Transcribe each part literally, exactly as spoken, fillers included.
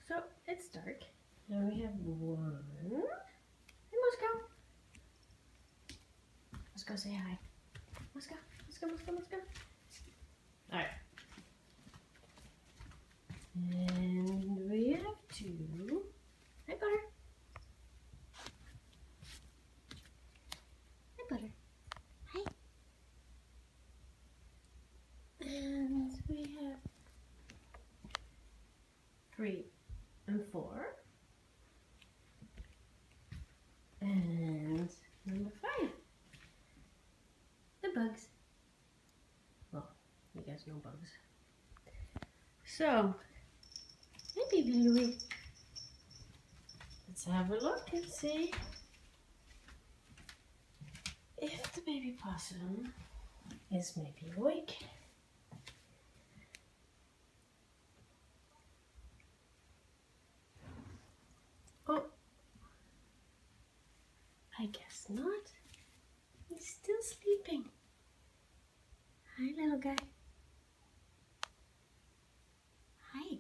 So it's dark. Now we have one. Hey, let's go. Let's go say hi. Let's go. Let's go. Let's go. Let's go. All right. And we have two. Hi, Butter. Hi, Butter. Hi. And we have three and four. And number five. The bugs. Well, you guys know bugs. So, hey, baby Louie. Let's have a look and see if the baby possum is maybe awake. Oh, I guess not. He's still sleeping. Hi, little guy. Hi.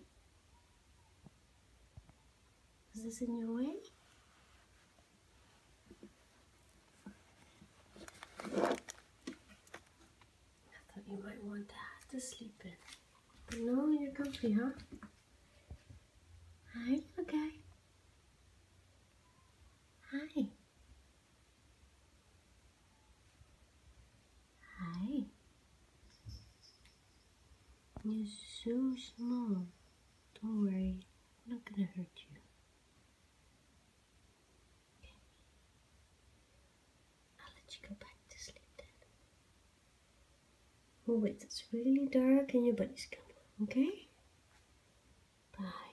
Is this in your way? I thought you might want that to sleep in. But no, you're comfy, huh? Hi, little guy. Hi. Hi. You're so small. Don't worry. I'm not gonna hurt you. Okay. I'll let you go back to sleep then. Oh wait, it's really dark and your buddy's coming, okay? Bye.